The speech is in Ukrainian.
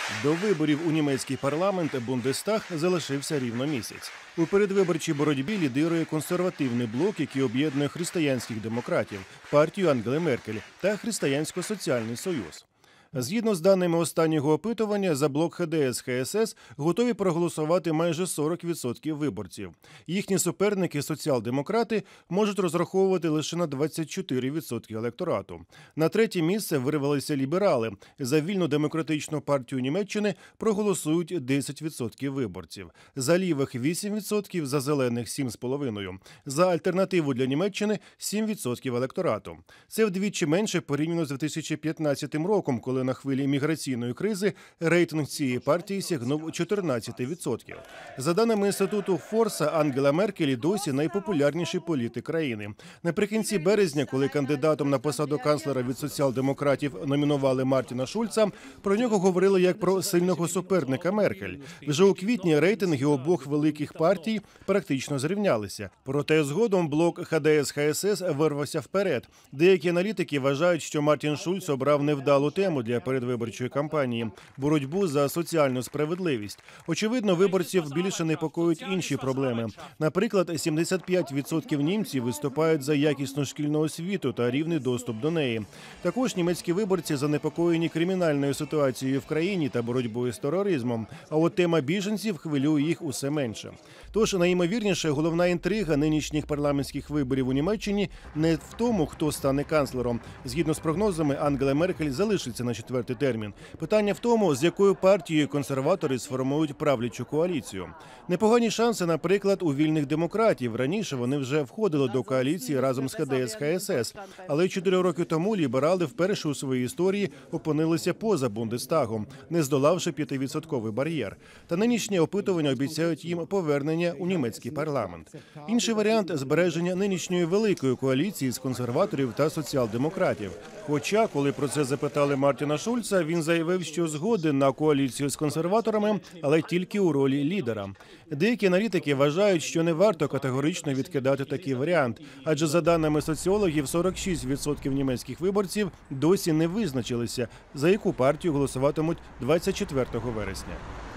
До виборів у німецький парламент Бундестаг залишився рівно місяць. У передвиборчій боротьбі лідирує консервативний блок, який об'єднує християнських демократів, партію Ангели Меркель та Християнсько-соціальний союз. Згідно з даними останнього опитування, за блок ХДС-ХСС готові проголосувати майже 40% виборців. Їхні суперники, соціал-демократи, можуть розраховувати лише на 24% електорату. На третє місце вирвалися ліберали. За вільну демократичну партію Німеччини проголосують 10% виборців. За лівих – 8%, за зелених – 7,5%. За альтернативу для Німеччини – 7% електорату. Це вдвічі менше порівняно з 2015 роком, коли на хвилі міграційної кризи рейтинг цієї партії сягнув 14%. За даними інституту Форса, Ангела Меркель досі найпопулярніший політик країни. Наприкінці березня, коли кандидатом на посаду канцлера від соціал-демократів номінували Мартіна Шульца, про нього говорили як про сильного суперника Меркель. Вже у квітні рейтинги обох великих партій практично зрівнялися. Проте згодом блок ХДС-ХСС вирвався вперед. Деякі аналітики вважають, що Мартін Шульц обрав невдалу тему для передвиборчої кампанії – боротьбу за соціальну справедливість. Очевидно, виборців більше непокоїть інші проблеми. Наприклад, 75% німців виступають за якісну шкільну освіту та рівний доступ до неї. Також німецькі виборці занепокоєні кримінальною ситуацією в країні та боротьбою з тероризмом. А от тема біженців хвилює їх усе менше. Тож, найімовірніше, головна інтрига нинішніх парламентських виборів у Німеччині не в тому, хто стане канцлером. Згідно з прогнозами, Ангела Меркель залишиться на четвертий термін. Питання в тому, з якою партією консерватори сформують правлячу коаліцію. Непогані шанси, наприклад, у вільних демократів. Раніше вони вже входили до коаліції разом з ХДС-ХСС. Але 4 роки тому ліберали вперше у своїй історії опинилися поза Бундестагом, не здолавши 5% бар'єр. Та нинішні опитування обіцяють їм повернення у німецький парламент. Інший варіант – збереження нинішньої великої коаліції з консерваторів та соціал-демократів. Хоча, коли про це запитали Мартіна Шульца, він заявив, що згоден на коаліцію з консерваторами, але тільки у ролі лідера. Деякі аналітики вважають, що не варто категорично відкидати такий варіант, адже за даними соціологів, 46% німецьких виборців досі не визначилися, за яку партію голосуватимуть 24 вересня.